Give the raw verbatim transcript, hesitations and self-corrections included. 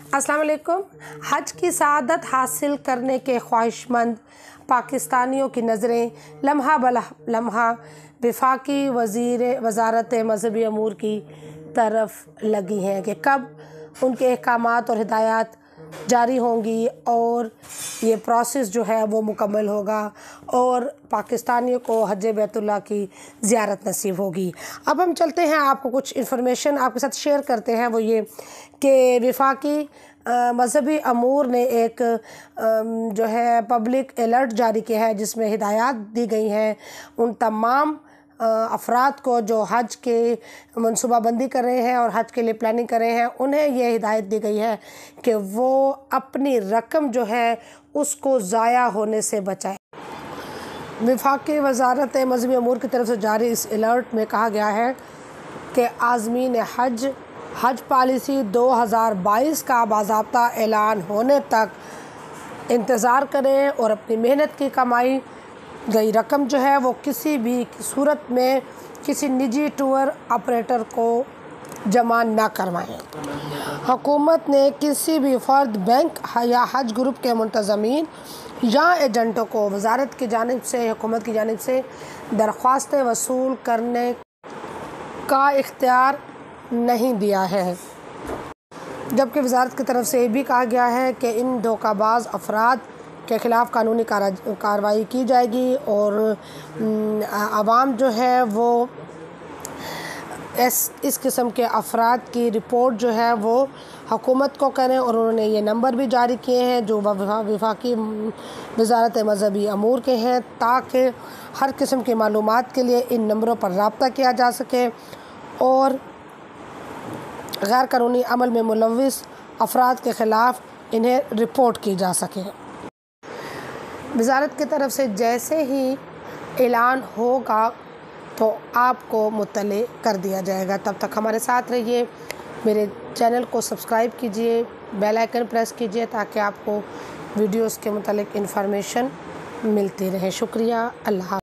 अस्सलाम वालेकुम। हज की सआदत हासिल करने के ख्वाहिशमंद पाकिस्तानियों की नज़रें लम्हा बल लम्हा वफाकी वज़ीर वज़ारत मज़हबी अमूर की तरफ लगी हैं कि कब उनके अहकामात और हिदायत जारी होंगी और ये प्रोसेस जो है वो मुकम्मल होगा और पाकिस्तानियों को हज बैतुल्लाह की ज़ियारत नसीब होगी। अब हम चलते हैं, आपको कुछ इन्फॉर्मेशन आपके साथ शेयर करते हैं। वो ये कि वफाकी मज़हबी अमूर ने एक जो है पब्लिक अलर्ट जारी किया है जिसमें हिदायत दी गई हैं उन तमाम अफराद को जो हज के मनसूबाबंदी कर रहे हैं और हज के लिए प्लानिंग कर रहे हैं। उन्हें यह हिदायत दी गई है कि वो अपनी रकम जो है उसको ज़ाया होने से बचाएं। वफाकी वज़ारत मज़हबी अमूर की तरफ से जारी इस अलर्ट में कहा गया है कि आज़मीन हज हज पॉलिसी दो हज़ार बाईस का बाज़ाब्ता ऐलान होने तक इंतज़ार करें और अपनी मेहनत की कमाई गई रकम जो है वो किसी भी सूरत में किसी निजी टूर ऑपरेटर को जमा ना करवाएं। हुकूमत ने किसी भी फ़र्द, बैंक या हज ग्रुप के मुंतज़मीन या एजेंटों को वज़ारत की जानिब से हुकूमत की जानिब से दरख्वास्तें वसूल करने का इख्तियार नहीं दिया है, जबकि वज़ारत की तरफ से ये भी कहा गया है कि इन धोखाबाज अफराद के ख़िलाफ़ कानूनी कार्रवाई की जाएगी और आवाम जो है वो इस इस किस्म के अफराद की रिपोर्ट जो है वो हुकूमत को करें। और उन्होंने ये नंबर भी जारी किए हैं जो वफाकी वज़ारत मज़हबी अमूर के हैं, ताकि हर किस्म की मालूमात के लिए इन नंबरों पर रब्ता किया जा सके और गैर कानूनी अमल में मुलव्विस अफराद के ख़िलाफ़ इन्हें रिपोर्ट की जा सके। वज़ारत की तरफ से जैसे ही ऐलान होगा तो आपको मुत्तले कर दिया जाएगा। तब तक हमारे साथ रहिए, मेरे चैनल को सब्सक्राइब कीजिए, बेल आइकन प्रेस कीजिए ताकि आपको वीडियोस के मुतालिक इन्फॉर्मेशन मिलती रहे। शुक्रिया। अल्लाह।